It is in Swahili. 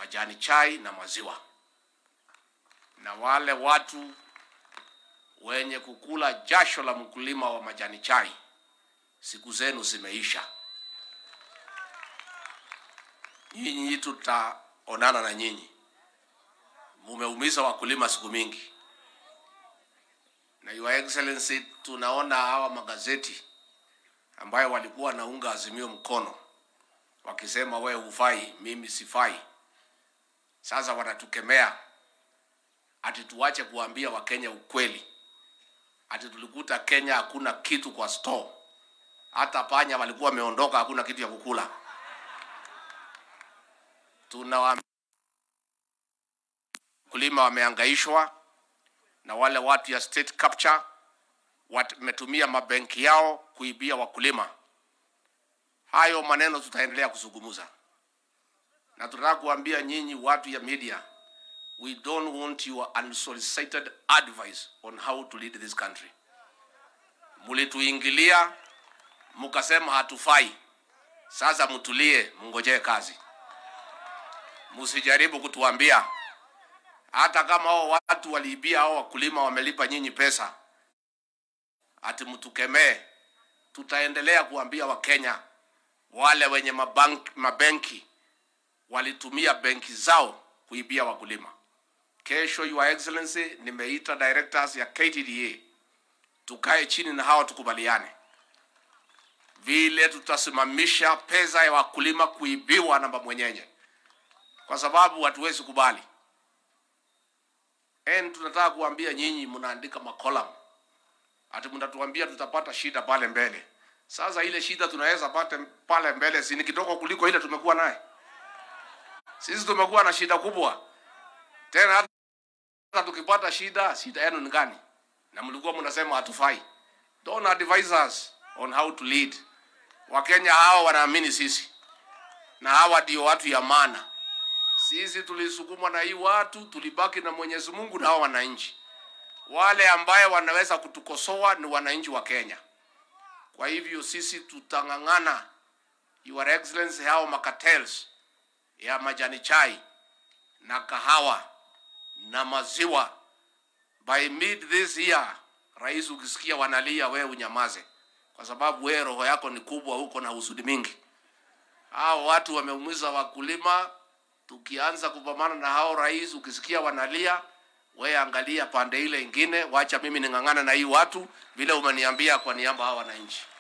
majani chai na maziwa. Na wale watu wenye kukula jasho la mkulima wa majani chai, siku zenu zimeisha. Nyinyi tutaonana na nyinyi. Mumeumiza wakulima siku mingi. Na Your Excellency, tunaona hawa magazeti ambayo walikuwa naunga Azimio mkono wakisema wewe hufai, mimi sifai. Sasa wanatukemea ati tuache kuambia Wakenya ukweli. Ati tulikuta Kenya hakuna kitu kwa store. Hata panya walikuwa wameondoka, hakuna kitu ya kukula. Tunawaambia wakulima wamehangaishwa na wale watu ya state capture wametumia mabenki yao kuibia wakulima. Hayo maneno tutaendelea kuzungumza. Na tunataka kuambia nyinyi watu ya media, we don't want your unsolicited advice on how to lead this country. Mulituingilia, mukasema hatufai. Sasa mtulie, mngojee kazi. Musijaribu kutuambia. Hata kama hao watu waliibia hao wakulima wamelipa nyinyi pesa, ati mtukemee. Tutaendelea kuambia Wakenya wale wenye mabenki walitumia benki zao kuibia wakulima. Kesho, Your Excellency, nimeita directors ya KTDA. Tukae chini na hao tukubaliane vile tutasimamisha pesa ya wakulima kuibiwa na mwenyenye. Kwa sababu hatuwezi kubali. Tunataka kuambia nyinyi mnaandika makolam. Ati mnatuambia tutapata shida pale mbele. Sasa ile shida tunaweza pata pale mbele si ni kidogo kuliko ile tumekuwa naye. Sisi tumekuwa na shida kubwa. Tena hata tukipata shida yenu ni gani? Na mlikuwa mnasema hatufai. Don't advise us on how to lead. Wakenya hao wanaamini sisi. Na hawa ndio watu ya maana. Sisi tulisukumwa na hii watu, tulibaki na Mwenyezi Mungu na hao wananchi. Wale ambaye wanaweza kutukosoa ni wananchi wa Kenya. Kwa hivyo sisi tutangangana, Your Excellency, hao makartels ya majani chai na kahawa na maziwa. By mid this year, rais ukisikia wanalia, wewe unyamaze. Kwa sababu wewe roho yako ni kubwa, huko na husudi mingi. Hao watu wameumiza wakulima. Tukianza kupambana na hao rais, ukisikia wanalia, wewe angalia pande ile ingine, wacha mimi ningangana na hii watu vile umeniambia kwa niaba hao wananchi.